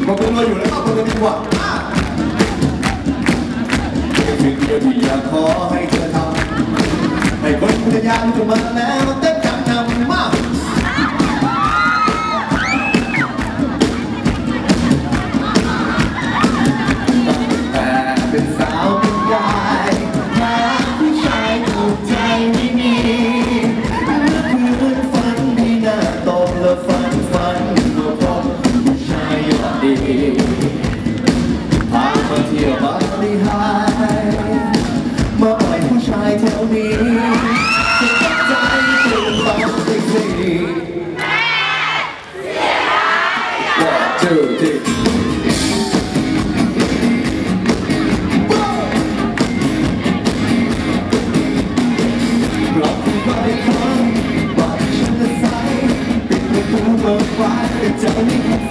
มาเป็นเราอยู่แล้วก็คนจะดีกว่าสิ่งเดียวที่อยากขอให้เธอทำให้คนพยายามจะมาแล้วเต้นกันนำมาแต่เป็นสาวเป็นยายหาผู้ชายถูกใจไม่มีฝันที่น่าตกและฝันว่าพบผู้ชายยอดดีพามาเที่ยวบาลีไฮมาปล่อยผู้ชายแถวนี้จะตั้งใจตื่นตาเซ็กซี่One, two, threeจะไม่